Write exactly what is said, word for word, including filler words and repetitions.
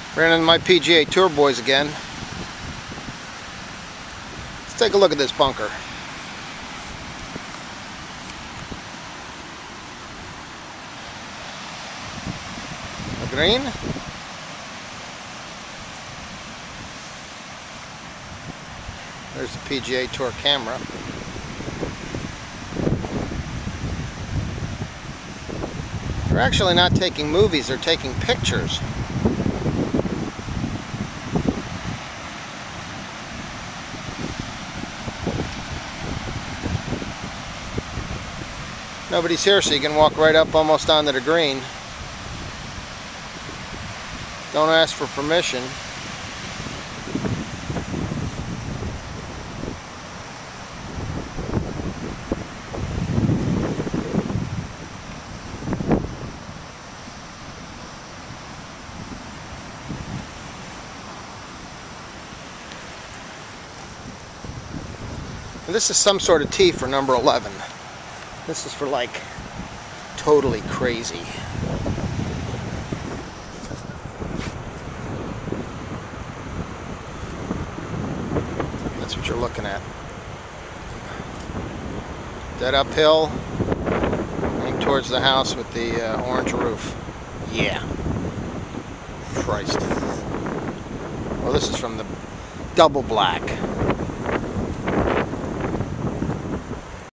Ran into my P G A Tour boys again. Let's take a look at this bunker. The green. There's the P G A Tour camera. They're actually not taking movies, they're taking pictures. Nobody's here, so you can walk right up almost onto the green. Don't ask for permission. And this is some sort of tee for number eleven. This is for like totally crazy. That's what you're looking at. Dead uphill, aimed towards the house with the uh, orange roof. Yeah. Christ. Well, this is from the double black.